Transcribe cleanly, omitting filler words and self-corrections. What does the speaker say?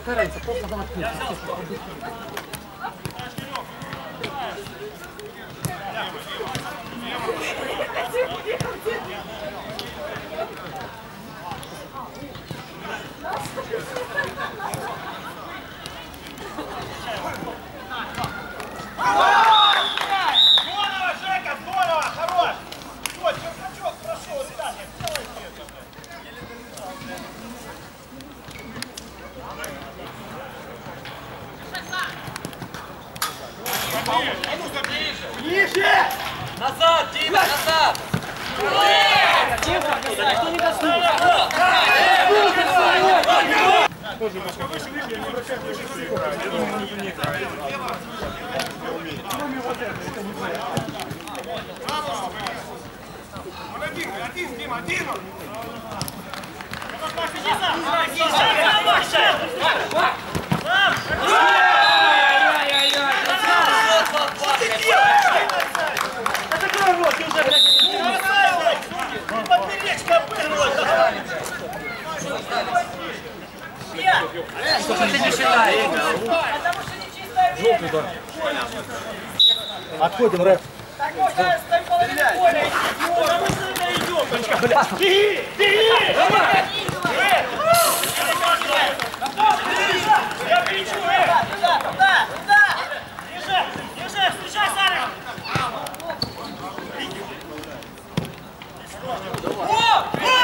какая разница, просто надо открыть. Назад, Дима, назад! Никто не коснулся. Тоже немножко выше, я не обращаю внимания. Я думаю, он не играет. Кроме вот это не знаю. Он один, Дима, один! Что ты не считаешь? Желтый, да. Отходим, рэп. О!